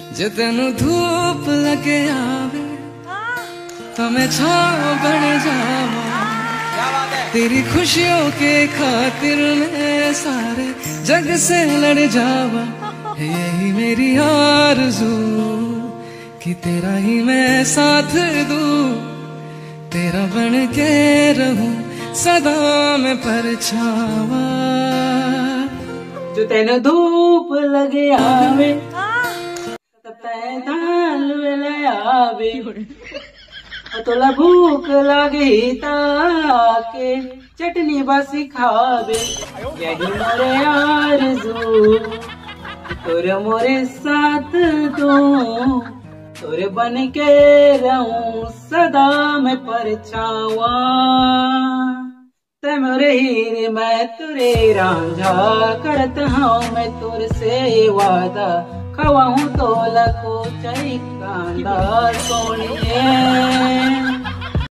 जे तेनू धूप लगे आवे हमें छाव बन जावा, तेरी खुशियों के खातिर मैं सारे जग से लड़ जावा। यही मेरी आरज़ू कि तेरा ही मैं साथ दूं, तेरा बन के रहूं सदा मैं परछावा। जो तेन धूप लगे आवे दाल ले आवे, तोला भूख लगे ताके चटनी बसी खावे। यही मोरे आरज़ू तोरे मोरे साथ दूं, तोरे बन के रहूं सदा मैं परछावा। ते मोरे हीरे मैं तुरे रांझा, करत हूँ मैं तुर से वादा, खवाऊं तो लखो चई कांदा सोनिए।